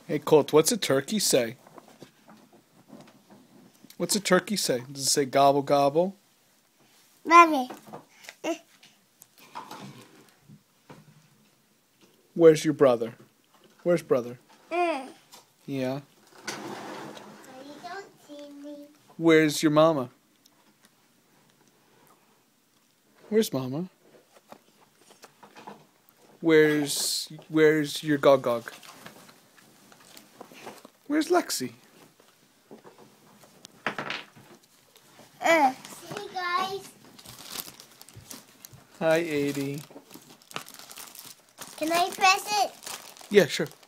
Hey Colt, what's a turkey say? What's a turkey say? Does it say gobble gobble? Mommy. Where's your brother? Where's brother? Mm. Yeah. You don't see me. Where's your mama? Where's mama? Where's your gog? Where's Lexi? Hey guys. Hi, 80. Can I press it? Yeah, sure.